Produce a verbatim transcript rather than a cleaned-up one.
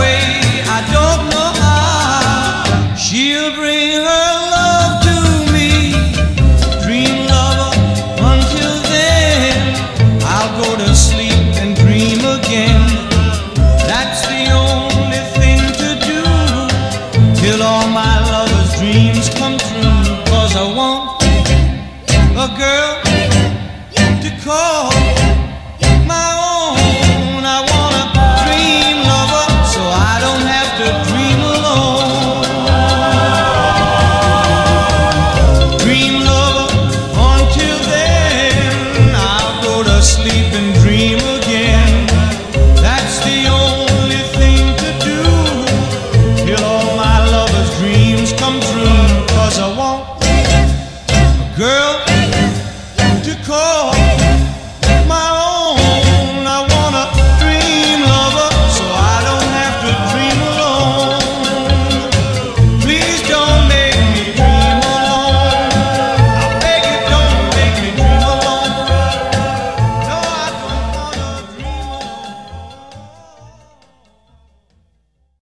way, I don't know how. She'll bring her love to me. Dream lover, until then I'll go to sleep and dream again. That's the only thing to do till all my lover's dreams come true. 'Cause I want a girl to call my own. I want a dream lover so I don't have to dream alone. Dream lover, until then I'll go to sleep and dream again. That's the only thing to do till all my lover's dreams come true. 'Cause I want a girl to call